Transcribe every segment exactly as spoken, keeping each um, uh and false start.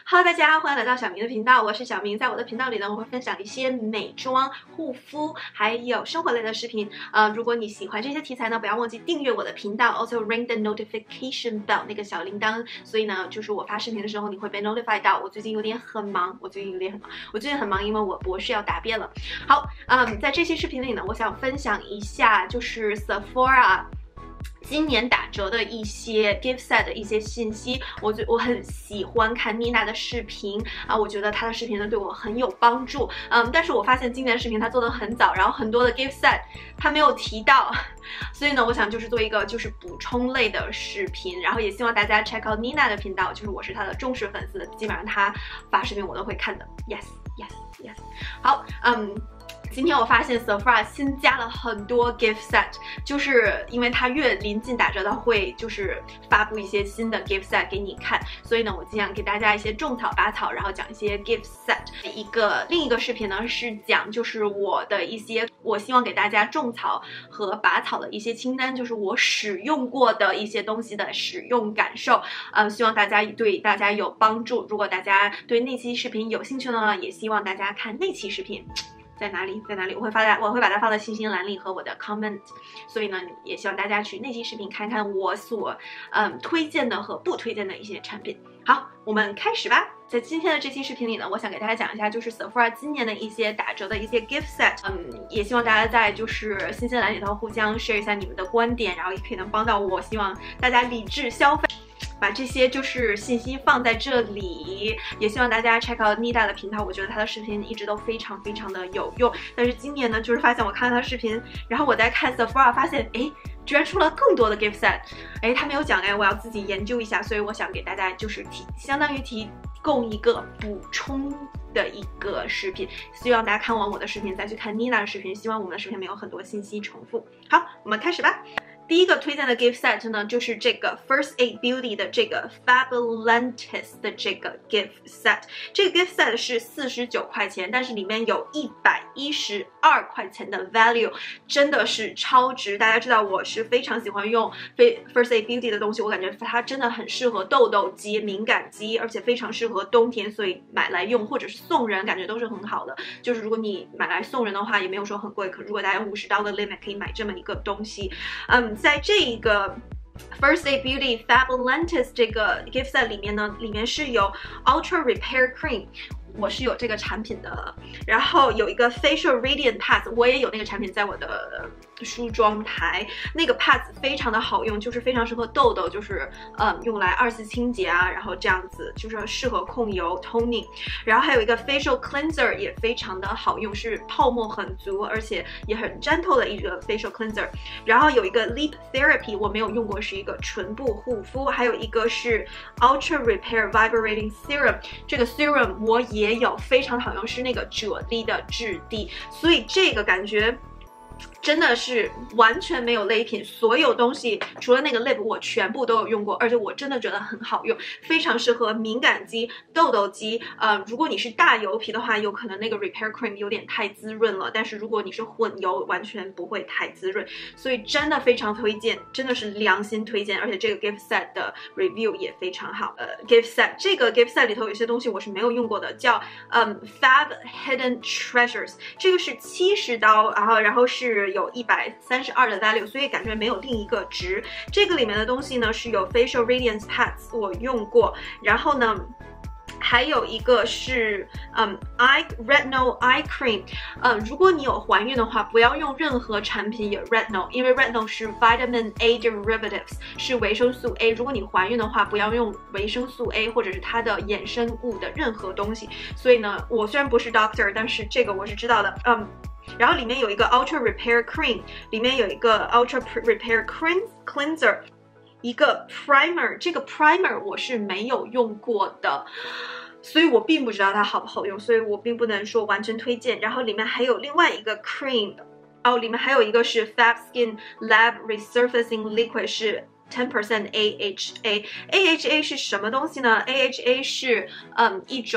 Hello， 大家欢迎来到小明的频道，我是小明。在我的频道里呢，我会分享一些美妆、护肤还有生活类的视频。呃，如果你喜欢这些题材呢，不要忘记订阅我的频道 ，also ring the notification bell 那个小铃铛。所以呢，就是我发视频的时候，你会被 notify 到。我最近有点很忙，我最近有点很忙，我最近很忙，因为我博士要答辩了。好，嗯，在这期视频里呢，我想分享一下就是 Sephora。今年打折的一些 gift set 的一些信息，我我很喜欢看妮娜的视频啊，我觉得她的视频呢对我很有帮助，嗯，但是我发现今年视频她做的很早，然后很多的 gift set 她没有提到，所以呢，我想就是做一个就是补充类的视频，然后也希望大家 check out 妮娜的频道，就是我是她的忠实粉丝，基本上她发视频我都会看的 ，yes yes yes， 好，嗯。今天我发现 Sephora 新加了很多 gift set， 就是因为它越临近打折，它会就是发布一些新的 gift set 给你看，所以呢，我尽量给大家一些种草拔草，然后讲一些 gift set。一个另一个视频呢是讲就是我的一些我希望给大家种草和拔草的一些清单，就是我使用过的一些东西的使用感受，呃，希望大家对大家有帮助。如果大家对那期视频有兴趣呢，也希望大家看那期视频。在哪里？在哪里？我会发在，我会把它放在信息栏里和我的 comment。所以呢，也希望大家去那期视频看看我所嗯推荐的和不推荐的一些产品。好，我们开始吧。在今天的这期视频里呢，我想给大家讲一下，就是 Sephora 今年的一些打折的一些 gift set。嗯，也希望大家在就是信息栏里头互相 share 一下你们的观点，然后也可以能帮到我。希望大家理智消费。把这些就是信息放在这里，也希望大家 check out Nida 的频道，我觉得她的视频一直都非常非常的有用。但是今年呢，就是发现我看了她视频，然后我在看 Sephora 发现，哎，居然出了更多的 gift set， 哎，他没有讲，哎，我要自己研究一下，所以我想给大家就是提，相当于提供一个补充的一个视频，希望大家看完我的视频再去看 Nida 的视频，希望我们的视频没有很多信息重复。好，我们开始吧。第一个推荐的 gift set 呢，就是这个 First Aid Beauty 的这个 Fabulantis 的这个 gift set。这个 gift set 是四十九块钱，但是里面有一百一十二块钱的 value， 真的是超值。大家知道我是非常喜欢用 First Aid Beauty 的东西，我感觉它真的很适合痘痘肌、敏感肌，而且非常适合冬天，所以买来用或者是送人，感觉都是很好的。就是如果你买来送人的话，也没有说很贵，可如果大家有五十刀的 limit 可以买这么一个东西，嗯。在这一个 First Aid Beauty Fabulantis 这个 gift set 里面呢，里面是有 Ultra Repair Cream， 我是有这个产品的，然后有一个 Facial Radiant Pads， 我也有那个产品在我的梳妆台，那个 pads 非常的好用，就是非常适合痘痘，就是呃用来二次清洁啊，然后这样子就是适合控油 toning， 然后还有一个 facial cleanser 也非常的好用，是泡沫很足，而且也很沾透的一个 facial cleanser， 然后有一个 lip therapy 我没有用过，是一个唇部护肤，还有一个是 ultra repair vibrating serum， 这个 serum 我也有，非常好用，是那个啫喱的质地，所以这个感觉真的是完全没有雷品，所有东西除了那个 lip 我全部都有用过，而且我真的觉得很好用，非常适合敏感肌、痘痘肌。呃，如果你是大油皮的话，有可能那个 repair cream 有点太滋润了，但是如果你是混油，完全不会太滋润，所以真的非常推荐，真的是良心推荐。而且这个 gift set 的 review 也非常好。呃 ，gift set 这个 gift set 里头有些东西我是没有用过的，叫嗯 Fab Hidden Treasures， 这个是七十刀，然后然后是有一百三十二的 value， 所以感觉没有另一个值。这个里面的东西呢是有 facial radiance pads， 我用过，然后呢还有一个是嗯 eye retinol eye cream， 呃，如果你有怀孕的话，不要用任何产品有 retinol， 因为 retinol 是 vitamin A derivatives， 是维生素 A。如果你怀孕的话，不要用维生素 A 或者是它的衍生物的任何东西。所以呢，我虽然不是 doctor， 但是这个我是知道的，嗯。然后里面有一个 Ultra Repair Cream， 里面有一个 Ultra Repair Cleanser， 一个 Primer， 这个 Primer 我是没有用过的，所以我并不知道它好不好用，所以我并不能说完全推荐。然后里面还有另外一个 Cream， 哦，里面还有一个是 Fab Skin Lab Resurfacing Liquid， 是百分之十 A H A。A H A 是什么东西呢？ A H A 是嗯一种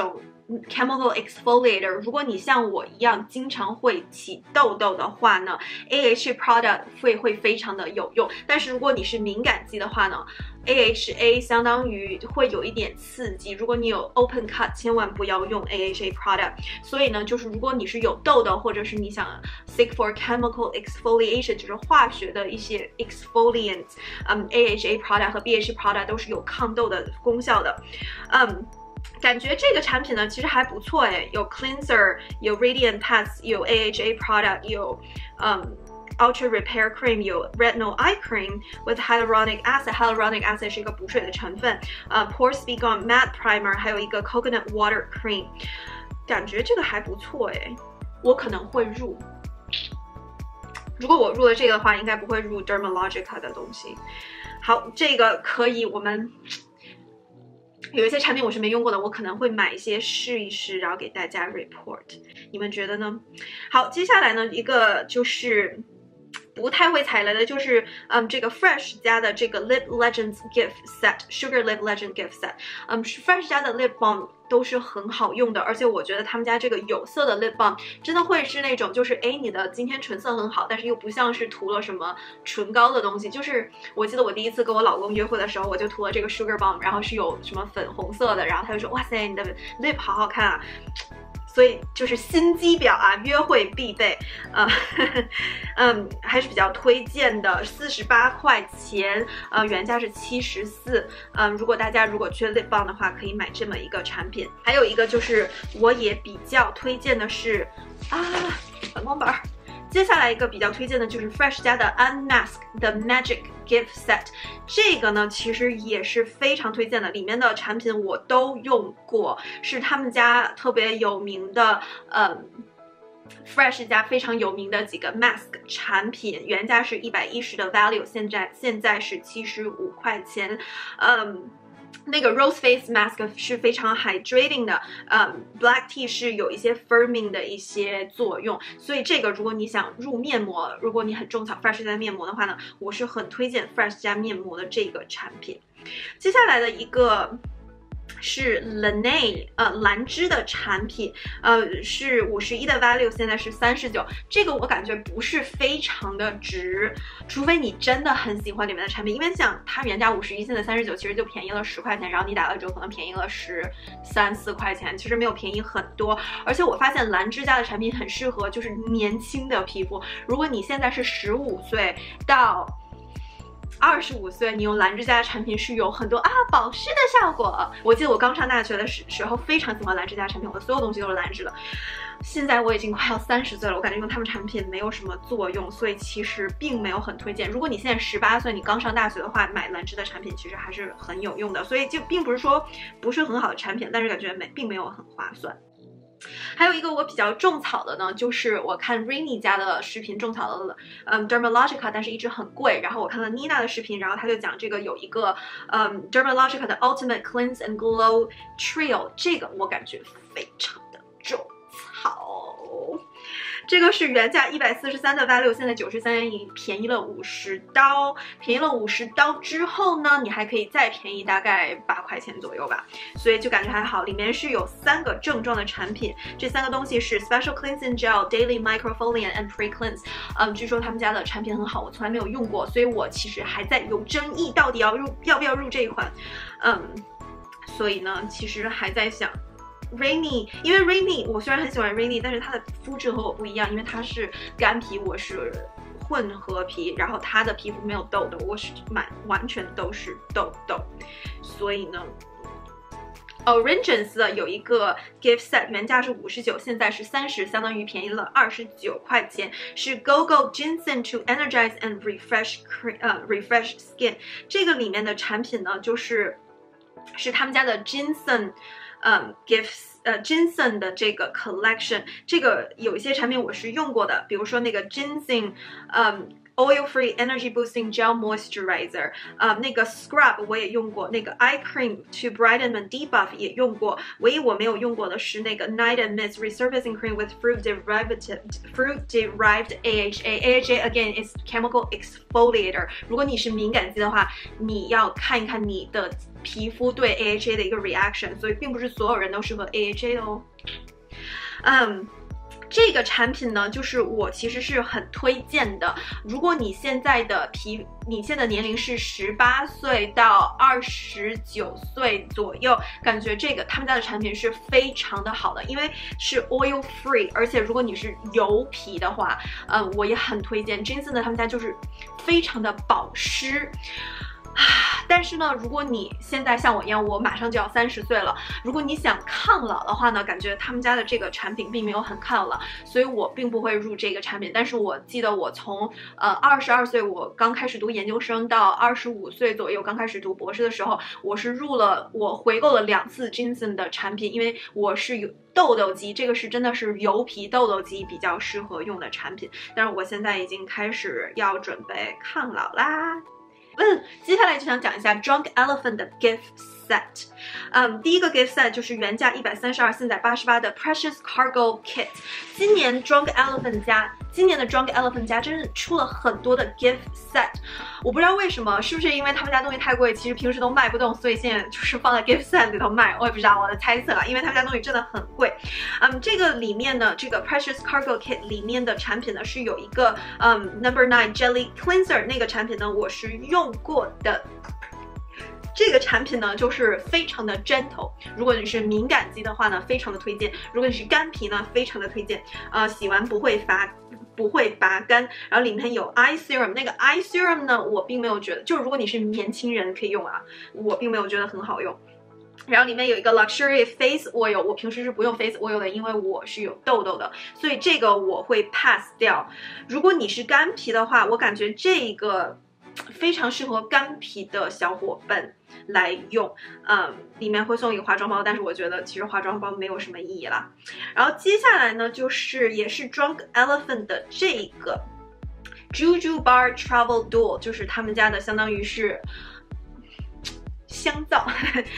chemical exfoliator， 如果你像我一样经常会起痘痘的话呢 ，A H A product 会会非常的有用。但是如果你是敏感肌的话呢 ，A H A 相当于会有一点刺激。如果你有 open cut， 千万不要用 A H A product。所以呢，就是如果你是有痘痘，或者是你想 seek for chemical exfoliation， 就是化学的一些 exfoliant， 嗯 ，A H A product 和 B H A product 都是有抗痘的功效的，嗯。感觉这个产品呢其实还不错诶，有 cleanser， 有 radiant pads， 有 A H A product， 有嗯 ultra repair cream， 有 retinol eye cream with hyaluronic acid。hyaluronic acid 是一个补水的成分。呃 pore speak on matte primer， 还有一个 coconut water cream。感觉这个还不错诶，我可能会入。如果我入了这个的话，应该不会入 Dermalogica 的东西。好，这个可以我们。有一些产品我是没用过的，我可能会买一些试一试，然后给大家 report。你们觉得呢？好，接下来呢，一个就是不太会踩雷的，就是嗯，这个 Fresh 家的这个 Lip Legends Gift Set，Sugar Lip Legend Gift Set， 嗯 ，Fresh 家的 Lip Balm 都是很好用的，而且我觉得他们家这个有色的 Lip Balm 真的会是那种，就是哎，你的今天唇色很好，但是又不像是涂了什么唇膏的东西。就是我记得我第一次跟我老公约会的时候，我就涂了这个 Sugar Balm， 然后是有什么粉红色的，然后他就说哇塞，你的 lip 好好看啊。所以就是心机婊啊，约会必备，呃，呵呵嗯，还是比较推荐的，四十八块钱，呃，原价是七十四，嗯，如果大家如果缺 lip balm 的话，可以买这么一个产品。还有一个就是我也比较推荐的是啊，反光板。接下来一个比较推荐的就是 Fresh 家的 Unmask 的 Magic Gift Set， 这个呢其实也是非常推荐的，里面的产品我都用过，是他们家特别有名的，嗯。Fresh 家非常有名的几个 mask 产品，原价是一百一十的 value， 现在现在是七十五块钱，嗯。那个 Rose Face Mask 是非常 hydrating 的，嗯 ，Black Tea 是有一些 firming 的一些作用，所以这个如果你想入面膜，如果你很种草 Fresh 家面膜的话呢，我是很推荐 Fresh 家面膜的这个产品。接下来的一个。是 Laneige 呃兰芝的产品，呃是五十一的 value， 现在是三十九，这个我感觉不是非常的值，除非你真的很喜欢里面的产品，因为想它原价五十一，现在三十九，其实就便宜了十块钱，然后你打了折可能便宜了十三四块钱，其实没有便宜很多。而且我发现兰芝家的产品很适合就是年轻的皮肤，如果你现在是十五岁到二十五岁，你用兰芝家的产品是有很多啊保湿的效果。我记得我刚上大学的时时候非常喜欢兰芝家产品，我的所有东西都是兰芝的。现在我已经快要三十岁了，我感觉用他们产品没有什么作用，所以其实并没有很推荐。如果你现在十八岁，你刚上大学的话，买兰芝的产品其实还是很有用的。所以就并不是说不是很好的产品，但是感觉没并没有很划算。还有一个我比较种草的呢，就是我看 Rainy 家的视频种草的，嗯 Dermalogica， 但是一直很贵。然后我看了 Nina 的视频，然后他就讲这个有一个嗯 Dermalogica 的 Ultimate Cleanse and Glow Trio， 这个我感觉非常的种草。这个是原价一百四十三的 value， 现在九十三，便宜了五十刀。便宜了五十刀之后呢，你还可以再便宜大概八块钱左右吧，所以就感觉还好。里面是有三个正装的产品，这三个东西是 Special Cleansing Gel、Daily Microfoliant and Pre-Cleanse。嗯，据说他们家的产品很好，我从来没有用过，所以我其实还在有争议，到底要入要不要入这一款。嗯，所以呢，其实还在想。Rainy， 因为 Rainy 我虽然很喜欢 Rainy， 但是它的肤质和我不一样，因为它是干皮，我是混合皮，然后它的皮肤没有痘痘，我是满完全都是痘痘，所以呢 Origins 的有一个 gift set， 原价是五十九，现在是三十，相当于便宜了二十九块钱，是 Go Go Ginseng to Energize and Refresh 呃 Refresh Skin。这个里面的产品呢，就是是他们家的 Ginseng。嗯 ，gifts 呃 Ginseng 的这个 collection， 这个有一些产品我是用过的，比如说那个 Ginseng， 嗯 Oil-free Energy Boosting Gel Moisturizer， 呃，那个 Scrub 我也用过，那个 Eye Cream to Brighten and Debuff 也用过，唯一我没有用过的是那个 Night and Mist Resurfacing Cream with Fruit Derivative Fruit Derived A H A。 A H A again is chemical exfoliator。如果你是敏感肌的话，你要看一看你的皮肤对 A H A 的一个 reaction， 所以并不是所有人都适合 A H A 的哦。嗯。这个产品呢，就是我其实是很推荐的。如果你现在的皮，你现在的年龄是十八岁到二十九岁左右，感觉这个他们家的产品是非常的好的，因为是 oil free， 而且如果你是油皮的话，嗯，我也很推荐。真心的，他们家就是非常的保湿。但是呢，如果你现在像我一样，我马上就要三十岁了，如果你想抗老的话呢，感觉他们家的这个产品并没有很抗老，所以我并不会入这个产品。但是我记得我从呃二十二岁我刚开始读研究生到二十五岁左右刚开始读博士的时候，我是入了我回购了两次 Ginsen 的产品，因为我是有痘痘肌，这个是真的是油皮痘痘肌比较适合用的产品。但是我现在已经开始要准备抗老啦。嗯，接下来就想讲一下 Drunk Elephant 的 gift set。嗯，第一个 gift set 就是原价一百三十二，现在八十八的 Precious Cargo Kit。今年 Drunk Elephant 家，今年的 Drunk Elephant 家真是出了很多的 gift set。我不知道为什么，是不是因为他们家东西太贵，其实平时都卖不动，所以现在就是放在 gift set 里头卖。我也不知道，我的猜测啊，因为他们家东西真的很贵。嗯，这个里面呢，这个 Precious Cargo Kit 里面的产品呢是有一个嗯 Number Nine Jelly Cleanser， 那个产品呢我是用过的。这个产品呢，就是非常的 gentle。如果你是敏感肌的话呢，非常的推荐；如果你是干皮呢，非常的推荐。呃，洗完不会发，不会拔干。然后里面有 eye serum， 那个 eye serum 呢，我并没有觉得，就是如果你是年轻人可以用啊，我并没有觉得很好用。然后里面有一个 Luxury Face Oil， 我平时是不用 Face Oil 的，因为我是有痘痘的，所以这个我会 pass 掉。如果你是干皮的话，我感觉这个非常适合干皮的小伙伴来用。嗯，里面会送一个化妆包，但是我觉得其实化妆包没有什么意义啦。然后接下来呢，就是也是 Drunk Elephant 的这个 Juju Bar Travel Duo， 就是他们家的相当于是香皂。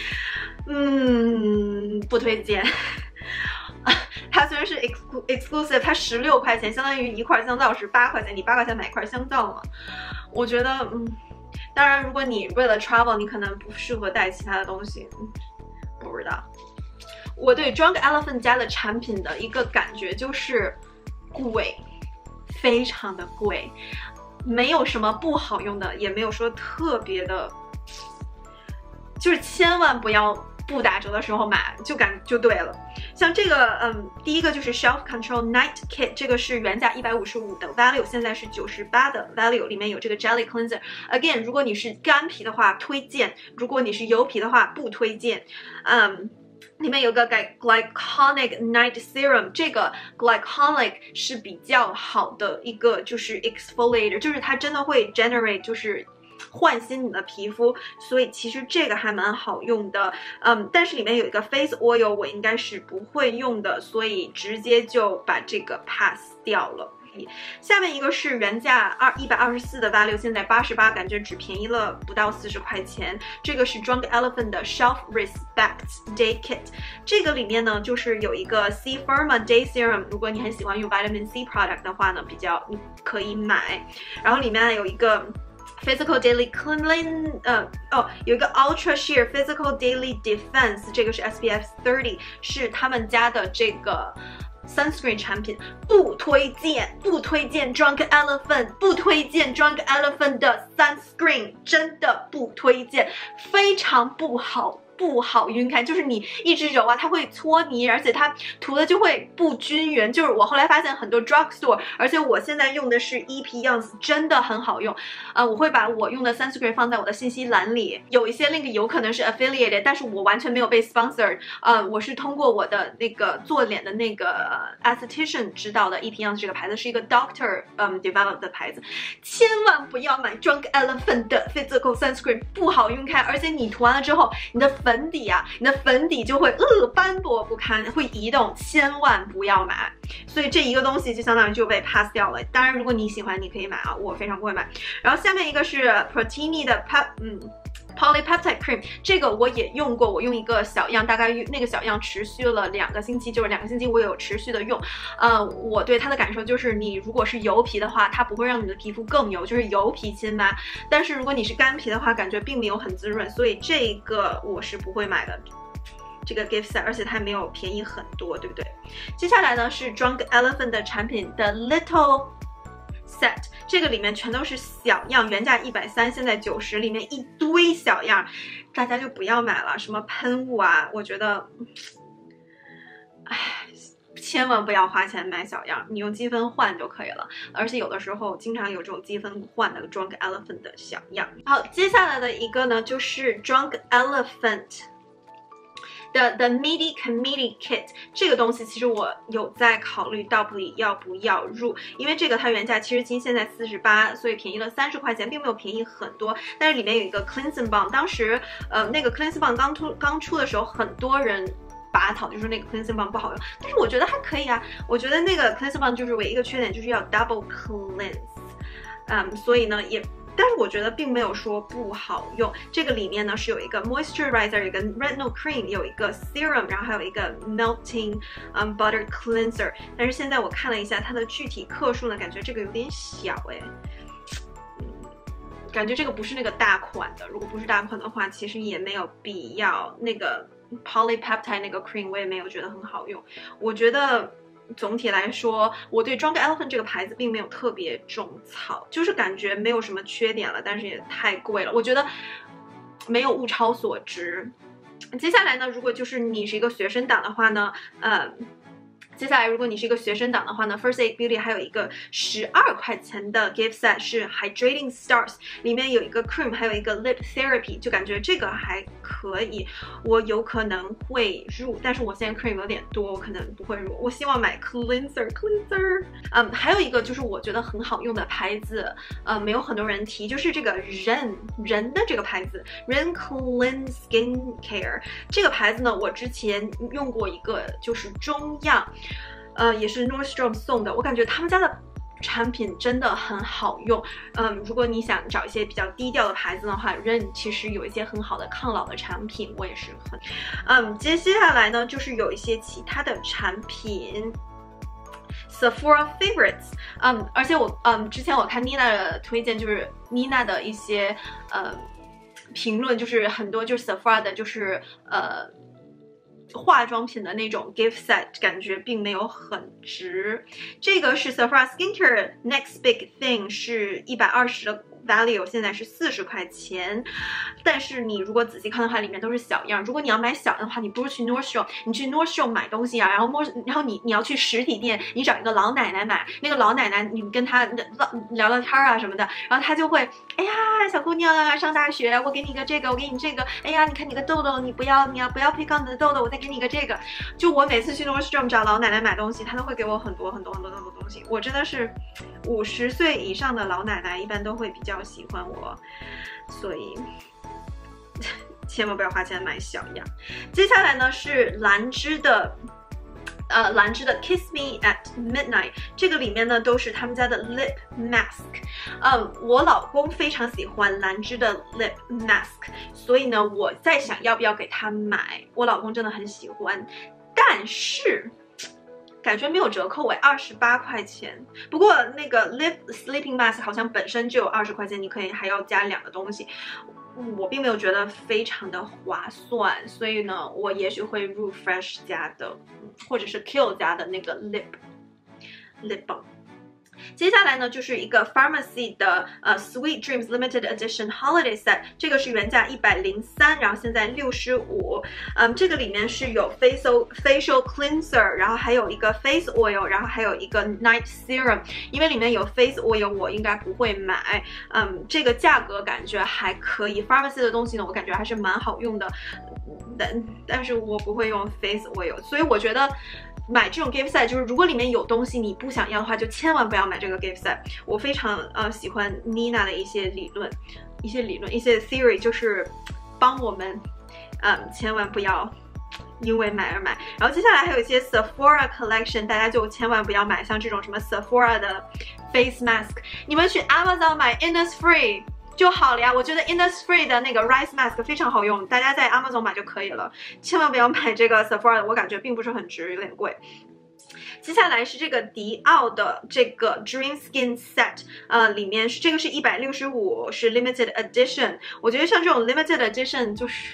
嗯，不推荐。它虽然是 exclusive， 它十六块钱，相当于一块香皂是八块钱，你八块钱买一块香皂嘛？我觉得，嗯，当然，如果你为了 travel， 你可能不适合带其他的东西，不知道。我对 Drunk Elephant 家的产品的一个感觉就是贵，非常的贵，没有什么不好用的，也没有说特别的，就是千万不要不打折的时候买，就感就对了。像这个，嗯，第一个就是 Self Control Night Kit， 这个是原价一百五十五的 value， 现在是九十八的 value， 里面有这个 Jelly Cleanser。Again， 如果你是干皮的话，推荐；如果你是油皮的话，不推荐。嗯。里面有个 Glycolic Night Serum， 这个 Glycolic 是比较好的一个就是 exfoliator， 就是它真的会 generate 就是焕新你的皮肤，所以其实这个还蛮好用的。嗯，但是里面有一个 Face Oil， 我应该是不会用的，所以直接就把这个 pass 掉了。下面一个是原价二一百二十四的 value， 现在八十八，感觉只便宜了不到四十块钱。这个是 Drunk Elephant 的 Self Respect Day Kit， 这个里面呢就是有一个 C Firma Day Serum， 如果你很喜欢用 Vitamin C product 的话呢，比较你可以买。然后里面还有一个Physical Daily Clean， 呃哦，有一个 Ultra Sheer Physical Daily Defense， 这个是 S P F 三十， 是他们家的这个sunscreen 产品，不推荐，不推荐 Drunk Elephant， 不推荐 Drunk Elephant 的 sunscreen， 真的不推荐，非常不好。不好晕开，就是你一直揉啊，它会搓泥，而且它涂的就会不均匀。就是我后来发现很多 drugstore， 而且我现在用的是 E P Young's， 真的很好用。呃，我会把我用的 sunscreen 放在我的信息栏里，有一些 link 有可能是 affiliated， 但是我完全没有被 sponsored。呃，我是通过我的那个做脸的那个 esthetician 知道的 E P Young's 这个牌子是一个 doctor 嗯 develop 的牌子，千万不要买 Drunk Elephant 的 physical sunscreen， 不好晕开，而且你涂完了之后，你的粉底啊，你的粉底就会呃斑驳不堪，会移动，千万不要买。所以这一个东西就相当于就被 pass 掉了。当然，如果你喜欢，你可以买啊，我非常不会买。然后下面一个是 Protini 的 Pep， 嗯。Polypeptide Cream 这个我也用过，我用一个小样，大概那个小样持续了两个星期，就是两个星期我有持续的用。呃，我对它的感受就是，你如果是油皮的话，它不会让你的皮肤更油，就是油皮亲妈。但是如果你是干皮的话，感觉并没有很滋润，所以这个我是不会买的。这个 gift set， 而且它还没有便宜很多，对不对？接下来呢是 Drunk Elephant 的产品的 Little Set， 这个里面全都是小样，原价一百三，现在九十，里面一堆小样，大家就不要买了。什么喷雾啊，我觉得，唉，千万不要花钱买小样，你用积分换就可以了。而且有的时候经常有这种积分换的 Drunk Elephant 的小样。好，接下来的一个呢就是 Drunk Elephant的 The Midi Committee Kit， 这个东西其实我有在考虑到底要不要入，因为这个它原价七十七，现在四十八，所以便宜了三十块钱，并没有便宜很多。但是里面有一个 Cleansing Balm， 当时呃那个 Cleansing Balm 刚出刚出的时候，很多人拔草，就说那个 Cleansing Balm 不好用，但是我觉得还可以啊。我觉得那个 Cleansing Balm 就是唯一一个缺点就是要 double cleanse， 嗯，所以呢也。但是我觉得并没有说不好用，这个里面呢是有一个 moisturizer， 有一个 retinol cream， 有一个 serum， 然后还有一个 melting um, butter cleanser。但是现在我看了一下它的具体克数呢，感觉这个有点小哎，嗯，感觉这个不是那个大款的。如果不是大款的话，其实也没有必要。那个 polypeptide 那个 cream 我也没有觉得很好用，我觉得。总体来说，我对 Drunk Elephant 这个牌子并没有特别种草，就是感觉没有什么缺点了，但是也太贵了，我觉得没有物超所值。接下来呢，如果就是你是一个学生党的话呢，呃。接下来，如果你是一个学生党的话呢 ，First Aid Beauty 还有一个十二块钱的 gift set 是 Hydrating Stars， 里面有一个 cream， 还有一个 lip therapy， 就感觉这个还可以，我有可能会入，但是我现在 cream 有点多，我可能不会入。我希望买 cleanser cleanser。嗯，还有一个就是我觉得很好用的牌子，呃，没有很多人提，就是这个人人的这个牌子 Ren Clean Skin Care 这个牌子呢，我之前用过一个就是中样。呃，也是 Nordstrom 送的，我感觉他们家的产品真的很好用。嗯，如果你想找一些比较低调的牌子的话 ，Ren 其实有一些很好的抗老的产品，我也是很。嗯，接下来呢，就是有一些其他的产品。Sephora Favorites， 嗯，而且我嗯之前我看 Nina 的推荐，就是 Nina 的一些呃评论，就是很多就是 Sephora 的，就是呃。化妆品的那种 gift set 感觉并没有很值。这个是 Sephora Skincare Next Big Thing， 是一百二十的 value， 现在是四十块钱。但是你如果仔细看的话，里面都是小样。如果你要买小样的话，你不如去 Nordstrom， 你去 Nordstrom 买东西啊，然后然后你你要去实体店，你找一个老奶奶买，那个老奶奶你跟她聊聊天啊什么的，然后她就会，哎呀，小姑娘啊，上大学，我给你个这个，我给你这个，哎呀，你看你个痘痘，你不要，你要不要 pick on 你的痘痘，我再给你个这个。就我每次去 Nordstrom 找老奶奶买东西，她都会给我很多很多很多很多东西。我真的是五十岁以上的老奶奶一般都会比较喜欢我，所以千万不要花钱买小样。接下来呢是兰芝的。呃，兰芝的 Kiss Me at Midnight， 这个里面呢都是他们家的 lip mask。嗯，我老公非常喜欢兰芝的 lip mask， 所以呢，我在想要不要给他买。我老公真的很喜欢，但是感觉没有折扣哎，二十八块钱。不过那个 lip sleeping mask 好像本身就有二十块钱，你可以还要加两个东西。我并没有觉得非常的划算，所以呢，我也许会入 Fresh 家的，或者是 Kiehl 家的那个 lip lip balm。接下来呢，就是一个 Pharmacy 的呃 Sweet Dreams Limited Edition Holiday Set， 这个是原价一百零三，然后现在六十五。嗯，这个里面是有 facial facial cleanser， 然后还有一个 face oil， 然后还有一个 night serum。因为里面有 face oil， 我应该不会买。嗯，这个价格感觉还可以。Pharmacy 的东西呢，我感觉还是蛮好用的，但但是我不会用 face oil， 所以我觉得。买这种 gift set 就是如果里面有东西你不想要的话，就千万不要买这个 gift set。我非常呃喜欢 Nina 的一些理论，一些理论，一些 theory， 就是帮我们嗯，千万不要因为买而买。然后接下来还有一些 Sephora collection， 大家就千万不要买像这种什么 Sephora 的 face mask， 你们去 Amazon 买 Innisfree 就好了呀。我觉得 Innisfree 的那个 rice mask 非常好用，大家在 Amazon 买就可以了，千万不要买这个 Sephora 的，我感觉并不是很值，有点贵。接下来是这个迪奥的这个 Dream Skin Set， 呃，里面是这个是一百六十五，是 Limited Edition。我觉得像这种 Limited Edition 就是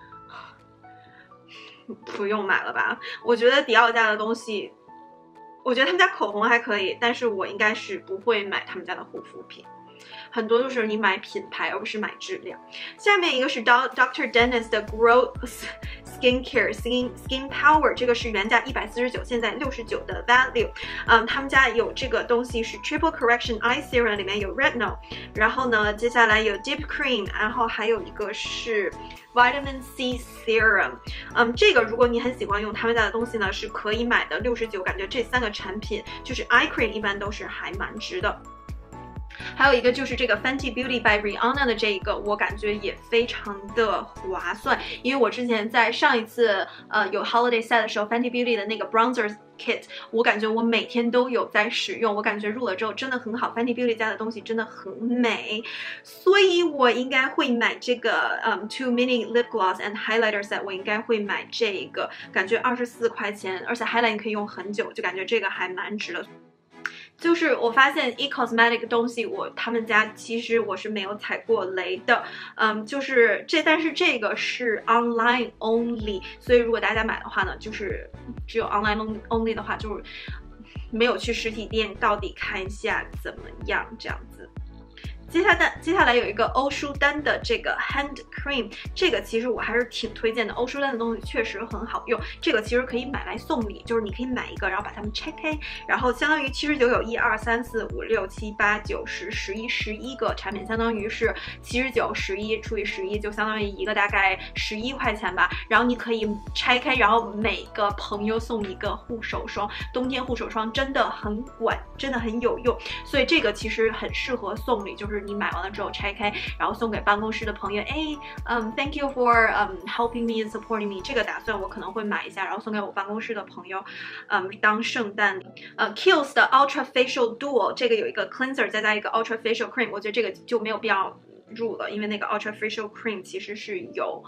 不用买了吧。我觉得迪奥家的东西，我觉得他们家口红还可以，但是我应该是不会买他们家的护肤品。很多就是你买品牌而不是买质量。下面一个是 Doctor Dennis 的 Grow Skincare Skin Skin Power， 这个是原价一百四十九，现在六十九的 value。嗯，他们家有这个东西是 Triple Correction Eye Serum， 里面有 Retinol， 然后呢，接下来有 Deep Cream， 然后还有一个是 Vitamin C Serum。嗯，这个如果你很喜欢用他们家的东西呢，是可以买的，六十九，感觉这三个产品就是 Eye Cream 一般都是还蛮值的。还有一个就是这个 Fenty Beauty by Rihanna 的这个，我感觉也非常的划算，因为我之前在上一次呃有 Holiday Set 的时候 ，Fenty Beauty 的那个 Bronzer Kit， 我感觉我每天都有在使用，我感觉入了之后真的很好 ，Fenty Beauty 家的东西真的很美，所以我应该会买这个嗯 Two Mini Lip Gloss and Highlighter Set， 我应该会买这个，感觉二十四块钱，而且 highlight 可以用很久，就感觉这个还蛮值的。就是我发现 e-cosmetic 东西我他们家其实我是没有踩过雷的，嗯，就是这，但是这个是 online only， 所以如果大家买的话呢，就是只有 online only 的话，就是没有去实体店到底看一下怎么样这样子。接下来，接下来有一个欧舒丹的这个 hand cream， 这个其实我还是挺推荐的。欧舒丹的东西确实很好用，这个其实可以买来送礼，就是你可以买一个，然后把它们拆开，然后相当于七十九有一二三四五六七八九十十一十一个产品，相当于是七十九十一除以十一，就相当于一个大概十一块钱吧。然后你可以拆开，然后每个朋友送一个护手霜，冬天护手霜真的很管，真的很有用，所以这个其实很适合送礼，就是你买完了之后拆开，然后送给办公室的朋友。哎，嗯 ，Thank you for um helping me and supporting me。这个打算我可能会买一下，然后送给我办公室的朋友，嗯，当圣诞礼。呃 ，Kiehl's 的 Ultra Facial Duo， 这个有一个 cleanser 再加一个 Ultra Facial Cream， 我觉得这个就没有必要入了，因为那个 Ultra Facial Cream 其实是有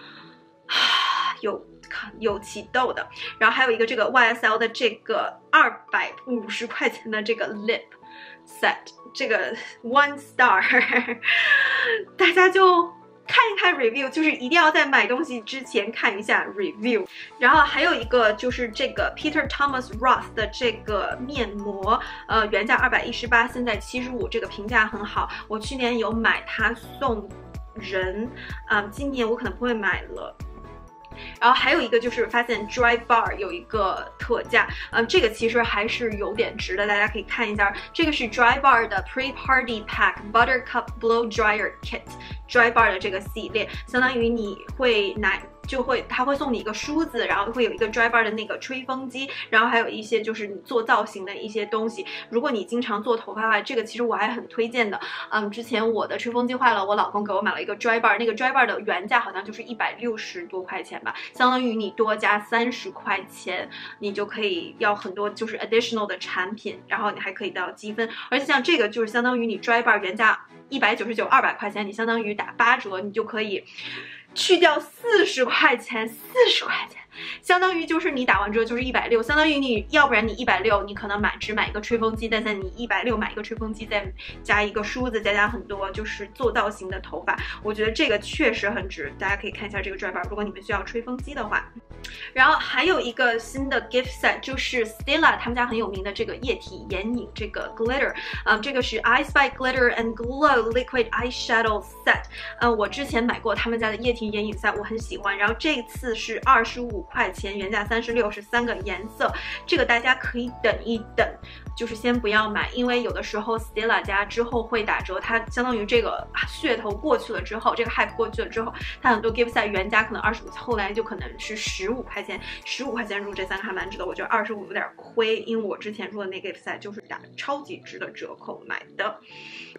有有起痘的。然后还有一个这个 Y S L 的这个二百五十块钱的这个 lip set， 这个 one star， 大家就看一看 review， 就是一定要在买东西之前看一下 review。然后还有一个就是这个 Peter Thomas Roth 的这个面膜，呃，原价二百一十八，现在七十五，这个评价很好。我去年有买它送人，啊、呃，今年我可能不会买了。然后还有一个就是发现 Dry Bar 有一个特价，嗯，这个其实还是有点值的，大家可以看一下。这个是 Dry Bar 的 Pre-Party Pack Buttercup Blow Dryer Kit。Dry Bar 的这个系列，相当于你会拿。就会，它会送你一个梳子，然后会有一个 Dry Bar 的那个吹风机，然后还有一些就是你做造型的一些东西。如果你经常做头发的话，这个其实我还很推荐的。嗯，之前我的吹风机坏了，我老公给我买了一个 Dry Bar， 那个 Dry Bar 的原价好像就是一百六十多块钱吧，相当于你多加三十块钱，你就可以要很多就是 additional 的产品，然后你还可以到积分。而且像这个就是相当于你 Dry Bar 原价一百九十九，二百块钱，你相当于打八折，你就可以去掉四十块钱，四十块钱，相当于就是你打完折就是一百六，相当于你要不然你一百六，你可能买只买一个吹风机，但是你一百六买一个吹风机，再加一个梳子，再加很多就是做造型的头发，我觉得这个确实很值，大家可以看一下这个 Dry Bar， 如果你们需要吹风机的话。然后还有一个新的 gift set， 就是 Stila 他们家很有名的这个液体眼影，这个 glitter， 嗯，这个是 I Spy Glitter and Glow Liquid Eyeshadow Set， 嗯，我之前买过他们家的液体眼影 set， 我很喜欢。然后这次是二十五块钱，原价三十六，是三个颜色，这个大家可以等一等，就是先不要买，因为有的时候 Stila 家之后会打折，它相当于这个噱头过去了之后，这个 hype 过去了之后，它很多 gift set 原价可能二十五，后来就可能是十五块钱，十五块钱入这三个还蛮值的，我觉得二十五有点亏，因为我之前入的那个 gift set 就是打超级值的折扣买的。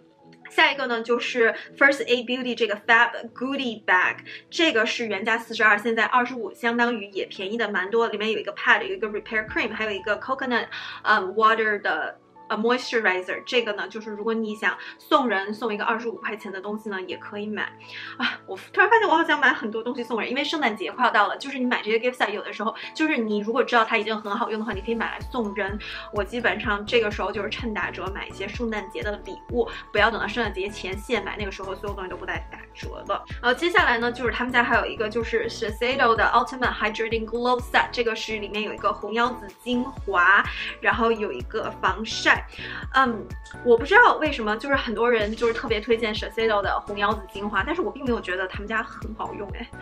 下一个呢就是 First Aid Beauty 这个 Fab Goodie Bag， 这个是原价四十二，现在二十五，相当于也便宜的蛮多。里面有一个 pad， 有一个 repair cream， 还有一个 coconut 呃 water 的。呃 moisturizer， 这个呢，就是如果你想送人送一个二十五块钱的东西呢，也可以买。啊，我突然发现我好像买很多东西送人，因为圣诞节快要到了，就是你买这些 gift set， 有的时候就是你如果知道它已经很好用的话，你可以买来送人。我基本上这个时候就是趁打折买一些圣诞节的礼物，不要等到圣诞节前现买，那个时候所有东西都不带打折的。然后接下来呢，就是他们家还有一个就是 Shiseido 的 Ultimate Hydrating Glow Set， 这个是里面有一个红腰子精华，然后有一个防晒。嗯，我不知道为什么，就是很多人就是特别推荐 Shiseido 的红腰子精华，但是我并没有觉得他们家很好用哎。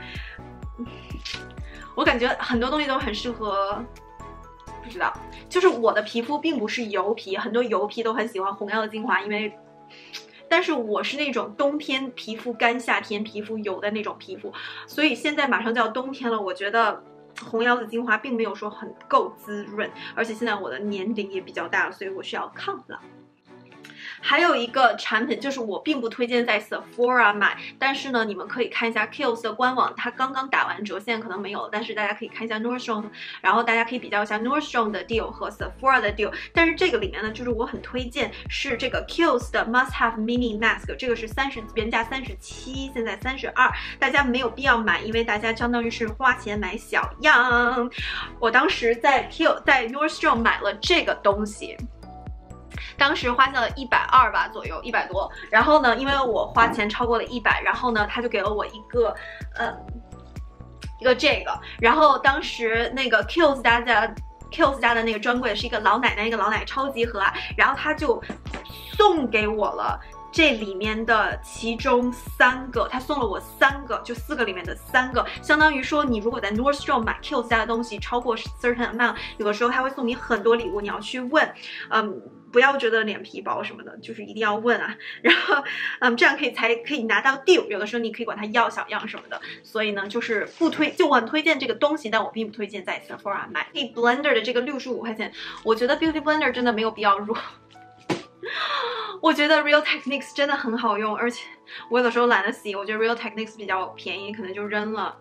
我感觉很多东西都很适合，不知道，就是我的皮肤并不是油皮，很多油皮都很喜欢红腰子精华，因为。但是我是那种冬天皮肤干，夏天皮肤油的那种皮肤，所以现在马上就要冬天了，我觉得红腰子精华并没有说很够滋润，而且现在我的年龄也比较大了，所以我需要抗老。还有一个产品就是我并不推荐在 Sephora 买，但是呢，你们可以看一下 Kiehl's 的官网，它刚刚打完折，现在可能没有了，但是大家可以看一下 Nordstrom， 然后大家可以比较一下 Nordstrom 的 deal 和 Sephora 的 deal。但是这个里面呢，就是我很推荐是这个 Kiehl's 的 Must Have Mini Mask， 这个是三十，原价三十七，现在三十二，大家没有必要买，因为大家相当于是花钱买小样。我当时在 Kiel 在 Nordstrom 买了这个东西。当时花下了一百二吧左右，一百多。然后呢，因为我花钱超过了一百，然后呢，他就给了我一个，呃，一个这个。然后当时那个 Kiehl's 家的 Kiehl's 家的那个专柜是一个老奶奶，一个老奶奶超级和蔼，然后他就送给我了。这里面的其中三个，他送了我三个，就四个里面的三个，相当于说你如果在 Nordstrom 买 Kiehl's 家的东西超过 certain amount， 有的时候他会送你很多礼物，你要去问，嗯，不要觉得脸皮薄什么的，就是一定要问啊，然后嗯，这样可以才可以拿到 deal， 有的时候你可以管他要小样什么的，所以呢，就是不推，就我很推荐这个东西，但我并不推荐在 Sephora 买。Beauty Blender 的这个六十五块钱，我觉得 Beauty Blender 真的没有必要入。我觉得 Real Techniques 真的很好用，而且我有的时候懒得洗，我觉得 Real Techniques 比较便宜，可能就扔了。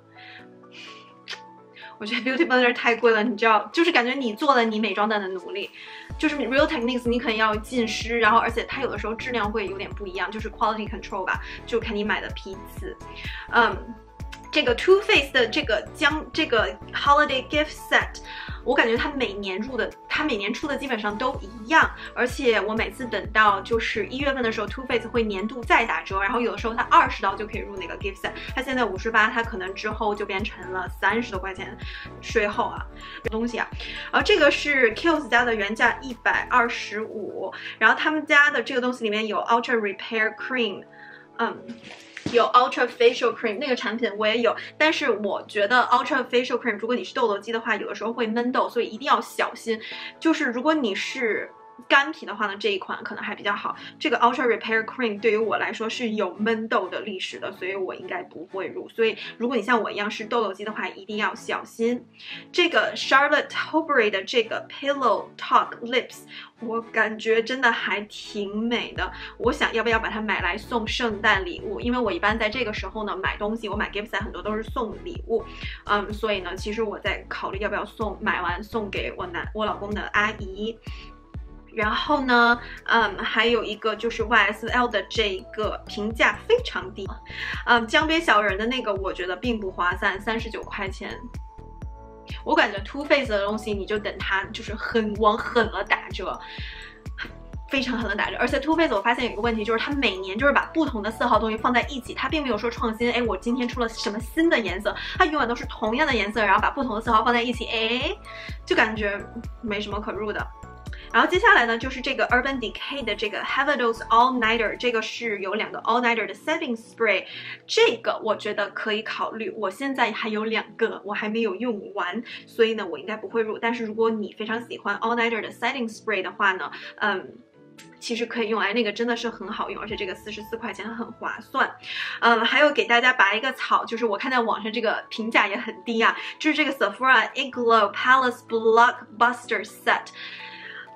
我觉得 Beauty Blender 太贵了，你知道，就是感觉你做了你美妆蛋的努力。就是 Real Techniques 你可能要浸湿，然后而且它有的时候质量会有点不一样，就是 quality control 吧，就看你买的批次。嗯，这个 Too Faced 的这个将这个 Holiday Gift Set。我感觉它每年入的，它每年出的基本上都一样，而且我每次等到就是一月份的时候 ，Too Faced 会年度再打折，然后有的时候它二十刀就可以入那个 gift set， 它现在五十八，它可能之后就变成了三十多块钱，税后啊，东西啊，然后这个是 Kiehl's 家的原价一百二十五，然后他们家的这个东西里面有 Ultra Repair Cream， 嗯。有 Ultra Facial Cream 那个产品我也有，但是我觉得 Ultra Facial Cream 如果你是痘痘肌的话，有的时候会闷痘，所以一定要小心。就是如果你是干皮的话呢，这一款可能还比较好。这个 Ultra Repair Cream 对于我来说是有闷痘的历史的，所以我应该不会入。所以如果你像我一样是痘痘肌的话，一定要小心。这个 Charlotte Tilbury 的这个 Pillow Talk Lips， 我感觉真的还挺美的。我想要不要把它买来送圣诞礼物？因为我一般在这个时候呢买东西，我买 gift set 很多都是送礼物，嗯，所以呢，其实我在考虑要不要送，买完送给我男我老公的阿姨。然后呢，嗯，还有一个就是 Y S L 的这个评价非常低，嗯，江边小人的那个我觉得并不划算，三十九块钱。我感觉 Too Faced 的东西你就等它就是很往狠了打折。非常狠的打折，而且 Too Faced 我发现有一个问题，就是它每年就是把不同的色号东西放在一起，它并没有说创新，哎，我今天出了什么新的颜色，它永远都是同样的颜色，然后把不同的色号放在一起，哎，就感觉没什么可入的。然后接下来呢，就是这个 Urban Decay 的这个 Havados All Nighter， 这个是有两个 All Nighter 的 Setting Spray， 这个我觉得可以考虑。我现在还有两个，我还没有用完，所以呢，我应该不会入。但是如果你非常喜欢 All Nighter 的 Setting Spray 的话呢，嗯。其实可以用来，那个真的是很好用，而且这个四十四块钱很划算。嗯，还有给大家拔一个草，就是我看在网上这个评价也很低啊，就是这个 Sephora Iglo Palace Blockbuster Set。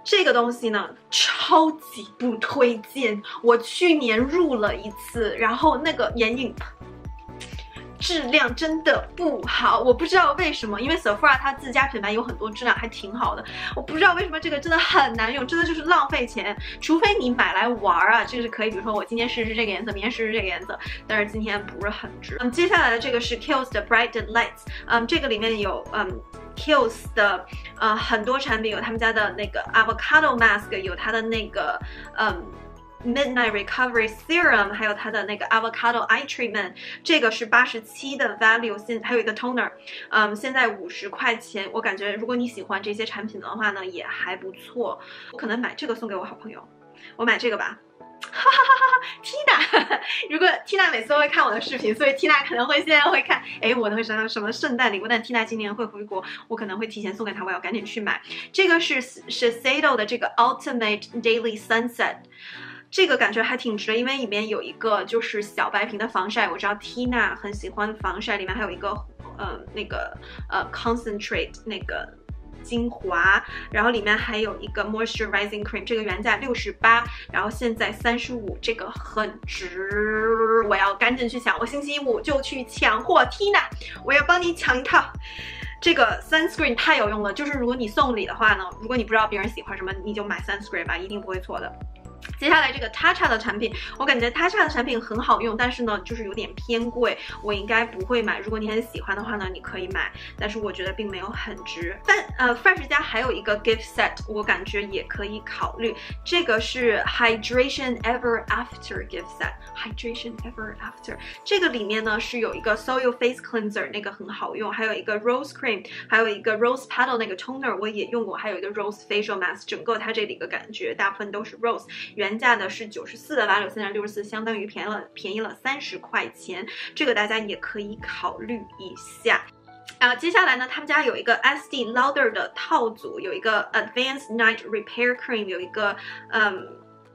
这个东西呢，超级不推荐。我去年入了一次，然后那个眼影质量真的不好，我不知道为什么，因为 Sephora 它自家品牌有很多质量还挺好的，我不知道为什么这个真的很难用，真的就是浪费钱。除非你买来玩啊，这是可以，比如说我今天试试这个颜色，明天试试这个颜色，但是今天不是很值。嗯，接下来的这个是 Kiehl's 的 Brighten Lights， 嗯，这个里面有嗯 Kiehl's 的呃很多产品，有他们家的那个 Avocado Mask， 有它的那个嗯。Midnight Recovery Serum， 还有它的那个 Avocado Eye Treatment， 这个是八十七的 value， 现还有一个 toner， 嗯，现在五十块钱，我感觉如果你喜欢这些产品的话呢，也还不错。我可能买这个送给我好朋友，我买这个吧。哈哈哈哈 ！Tina， 如果 Tina 每次都会看我的视频，所以 Tina 可能会现在会看，哎，我都会想到什么圣诞礼物，但 Tina 今年会回国，我可能会提前送给她，我要赶紧去买。这个是 Shiseido 的这个 Ultimate Daily Sunset。这个感觉还挺值的，因为里面有一个就是小白瓶的防晒，我知道 Tina 很喜欢防晒，里面还有一个呃那个呃 concentrate 那个精华，然后里面还有一个 moisturizing cream， 这个原价六十八，然后现在三十五，这个很值，我要赶紧去抢，我星期五就去抢货 ，Tina， 我要帮你抢一套。这个 sunscreen 太有用了，就是如果你送礼的话呢，如果你不知道别人喜欢什么，你就买 sunscreen 吧，一定不会错的。接下来这个 Tatcha 的产品，我感觉 Tatcha 的产品很好用，但是呢，就是有点偏贵，我应该不会买。如果你很喜欢的话呢，你可以买，但是我觉得并没有很值。但呃 ，Fresh 家还有一个 gift set， 我感觉也可以考虑。这个是 Hydration Ever After gift set，Hydration Ever After 这个里面呢是有一个 Soil Face Cleanser， 那个很好用，还有一个 Rose Cream， 还有一个 Rose Petal 那个 Toner 我也用过，还有一个 Rose Facial Mask， 整个它这里的感觉大部分都是 Rose。原价的是九十四的 value， 现在六十四，相当于便宜了便宜了三十块钱，这个大家也可以考虑一下。啊，接下来呢，他们家有一个 Estee Lauder 的套组，有一个 Advanced Night Repair Cream， 有一个嗯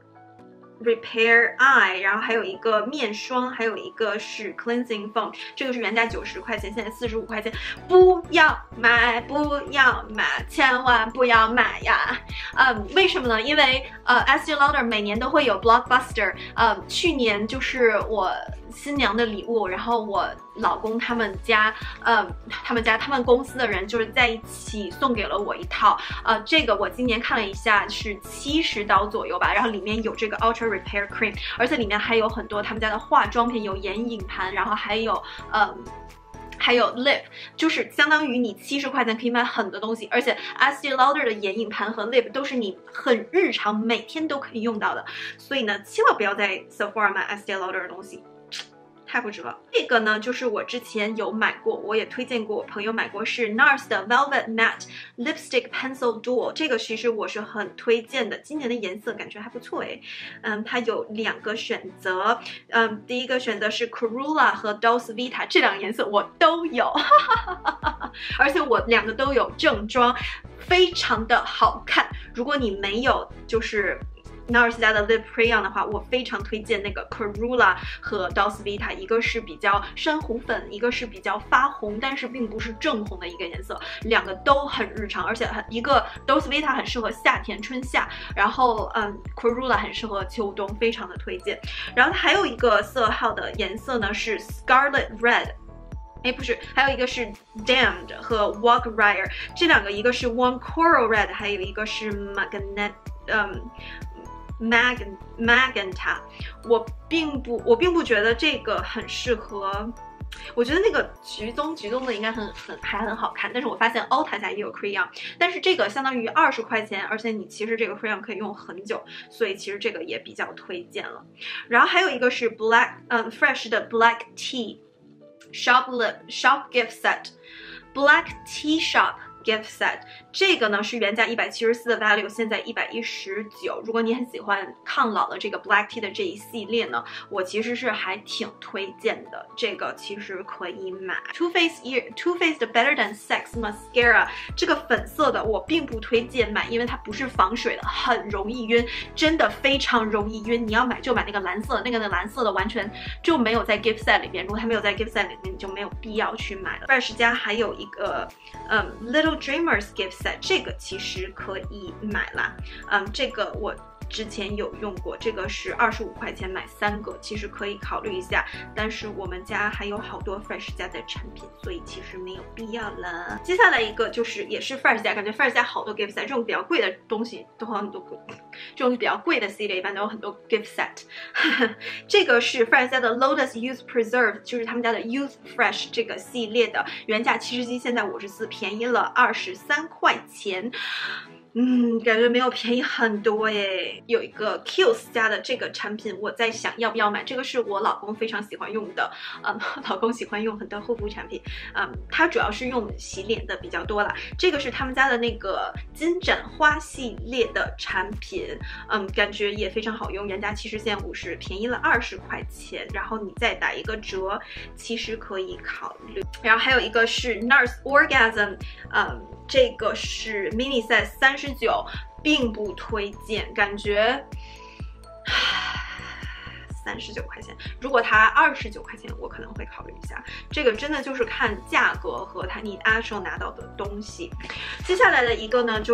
Repair Eye， 然后还有一个面霜，还有一个是 Cleansing Foam， 这个是原价九十块钱，现在四十五块钱，不要买，不要买，千万不要买呀！嗯，为什么呢？因为呃 Estee Lauder 每年都会有 Blockbuster， 呃，去年就是我新娘的礼物，然后我老公他们家，呃，他们家他们公司的人就是在一起送给了我一套，呃，这个我今年看了一下是七十刀左右吧，然后里面有这个 Ultra Repair Cream， 而且里面还有很多他们家的化妆品，有眼影盘，然后还有，呃。还有 lip， 就是相当于你七十块钱可以买很多东西，而且 Estee Lauder 的眼影盘和 lip 都是你很日常每天都可以用到的，所以呢，千万不要在 Sephora 买 Estee Lauder 的东西。太不值了。这个呢，就是我之前有买过，我也推荐过我朋友买过，是 N A R S 的 Velvet Matte Lipstick Pencil Duo， 这个其实我是很推荐的，今年的颜色感觉还不错诶。嗯，它有两个选择，嗯，第一个选择是 Corolla 和 Dolce Vita， 这两个颜色我都有，而且我两个都有正装，非常的好看。如果你没有就是。N A R S 家的 Lip Crayon 的话，我非常推荐那个 Corolla 和 Dolce Vita， 一个是比较深红粉，一个是比较发红，但是并不是正红的一个颜色，两个都很日常，而且一个 Dolce Vita 很适合夏天春夏，然后嗯 Corolla 很适合秋冬，非常的推荐。然后它还有一个色号的颜色呢是 Scarlet Red。哎，不是，还有一个是 Damned 和 Walk Rire， 这两个一个是 Warm Coral Red， 还有一个是 Magnet， 嗯。Mag Magenta， 我并不我并不觉得这个很适合，我觉得那个橘棕橘棕的应该很很还很好看，但是我发现 Ulta 家也有 crayon， 但是这个相当于二十块钱，而且你其实这个 crayon 可以用很久，所以其实这个也比较推荐了。然后还有一个是 Black 嗯 Fresh 的 Black Tea Shop Lip Shop Gift Set，Black Tea Shop。Gift set 这个呢是原价一百七十四的 value， 现在一百一十九。如果你很喜欢抗老的这个 Black Tea 的这一系列呢，我其实是还挺推荐的，这个其实可以买。Too Faced Ear Too Faced 的 Better Than Sex Mascara 这个粉色的我并不推荐买，因为它不是防水的，很容易晕，真的非常容易晕。你要买就买那个蓝色的，那个蓝色的完全就没有在 Gift Set 里边，如果它没有在 Gift Set 里面，你就没有必要去买了。Fresh 家还有一个嗯 Little Little Dreamers Gift Set 这个其实可以买啦，嗯，这个我之前有用过，这个是二十五块钱买三个，其实可以考虑一下。但是我们家还有好多 Fresh 家的产品，所以其实没有必要了。接下来一个就是也是 Fresh 家，感觉 Fresh 家好多 gift set， 这种比较贵的东西都有很多，这种比较贵的系列一般都有很多 gift set 这个是 Fresh 家的 Lotus Youth Preserve， 就是他们家的 Youth Fresh 这个系列的，原价七十七，现在五十四，便宜了二十三块钱。嗯，感觉没有便宜很多耶。有一个 Kiehl's 家的这个产品，我在想要不要买。这个是我老公非常喜欢用的，嗯，老公喜欢用很多护肤产品，嗯，他主要是用洗脸的比较多啦。这个是他们家的那个金盏花系列的产品，嗯，感觉也非常好用，原价七十，现在五十，便宜了二十块钱。然后你再打一个折，其实可以考虑。然后还有一个是 Nurse Orgasm， 嗯。这个是 mini size 三十九，并不推荐，感觉三十九块钱。如果它二十九块钱，我可能会考虑一下。这个真的就是看价格和它你按时候拿到的东西。接下来的一个呢，就是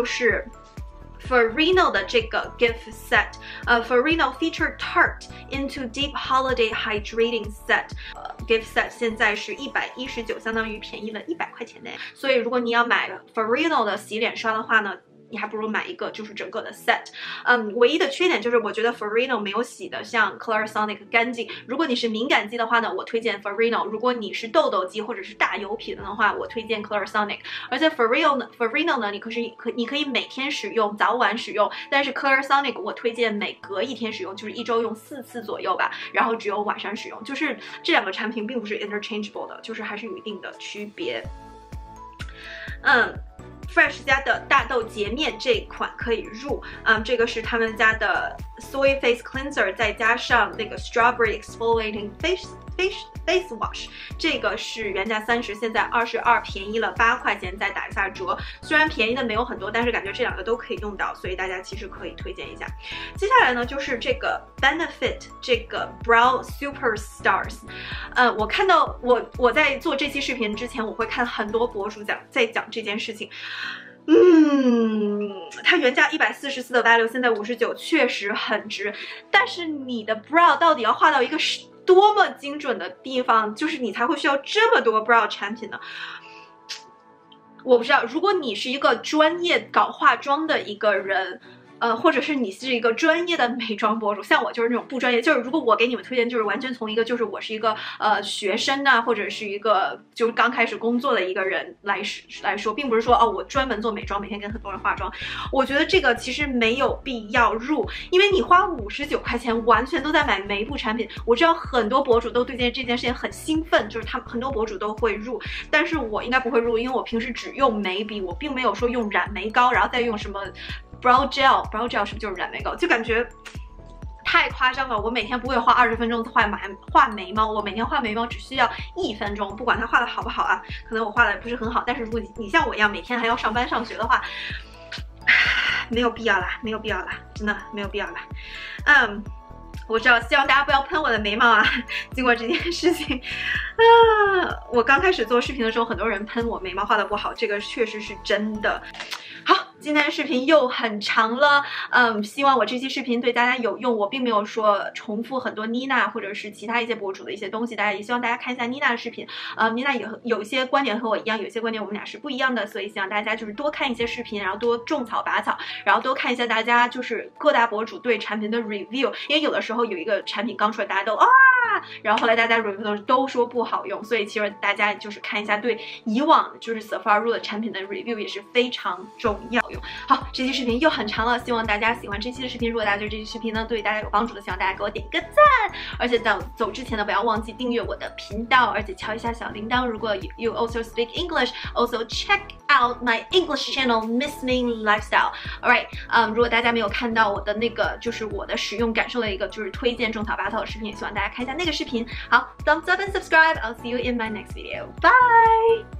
Farino 的这个 gift set， 呃 Farino Feature Tarte Into Deep Holiday Hydrating Set， 呃 gift set 现在是一百一十九，相当于便宜了一百块钱呢。所以如果你要买 Farino 的洗脸刷的话呢，你还不如买一个就是整个的 set。嗯，唯一的缺点就是我觉得 Farino 没有洗的像 Clarisonic 干净。如果你是敏感肌的话呢，我推荐 Farino； 如果你是痘痘肌或者是大油皮的话，我推荐 Clarisonic。而且 Farino 呢 ，Farino 呢，你可是可你可以每天使用，早晚使用。但是 Clarisonic 我推荐每隔一天使用，就是一周用四次左右吧，然后只有晚上使用。就是这两个产品并不是 interchangeable 的，就是还是有一定的区别。嗯。Fresh 家的大豆洁面这一款可以入，嗯，这个是他们家的 Soy Face Cleanser， 再加上那个 Strawberry Exfoliating Face Face Face Wash， 这个是原价三十，现在二十二，便宜了八块钱，再打一下折。虽然便宜的没有很多，但是感觉这两个都可以用到，所以大家其实可以推荐一下。接下来呢，就是这个 Benefit 这个 Brow Superstars， 呃，我看到我我在做这期视频之前，我会看很多博主讲在讲这件事情。嗯，它原价一百四十四的 value， 现在五十九，确实很值。但是你的 brow 到底要画到一个多么精准的地方，就是你才会需要这么多 brow 产品呢？我不知道，如果你是一个专业搞化妆的一个人。呃，或者是你是一个专业的美妆博主，像我就是那种不专业，就是如果我给你们推荐，就是完全从一个就是我是一个呃学生啊，或者是一个就是刚开始工作的一个人来来说，并不是说哦我专门做美妆，每天跟很多人化妆，我觉得这个其实没有必要入，因为你花五十九块钱完全都在买眉部产品。我知道很多博主都对这这件事情很兴奋，就是他们很多博主都会入，但是我应该不会入，因为我平时只用眉笔，我并没有说用染眉膏，然后再用什么。Brow gel， brow gel 是不是就是染眉膏？就感觉太夸张了。我每天不会花二十分钟画眉画眉毛，我每天画眉毛只需要一分钟，不管它画的好不好啊，可能我画的不是很好，但是如果你你像我一样每天还要上班上学的话，没有必要啦，没有必要啦，真的没有必要啦。嗯。我知道，希望大家不要喷我的眉毛啊！经过这件事情，啊，我刚开始做视频的时候，很多人喷我眉毛画的不好，这个确实是真的。好，今天的视频又很长了，嗯，希望我这期视频对大家有用。我并没有说重复很多妮娜或者是其他一些博主的一些东西，大家也希望大家看一下妮娜的视频。呃，妮娜有有一些观点和我一样，有一些观点我们俩是不一样的，所以希望大家就是多看一些视频，然后多种草拔草，然后多看一下大家就是各大博主对产品的 review， 因为有的时候有一个产品刚出来，大家都啊，然后后来大家 review 都说不好用，所以其实大家就是看一下对以往就是 Sephora 的产品的 review 也是非常重要用。好，这期视频又很长了，希望大家喜欢这期的视频。如果大家对这期视频呢对大家有帮助的，希望大家给我点一个赞。而且在走之前呢，不要忘记订阅我的频道，而且敲一下小铃铛。如果 you, you also speak English, also check out my English channel, Miss Ming Lifestyle. Alright， 嗯，如果大家没有看到我的那个就是我的使用感受的一个就是推荐种草拔草的视频，也希望大家看一下那个视频。好 ，thumbs up and subscribe. I'll see you in my next video. Bye.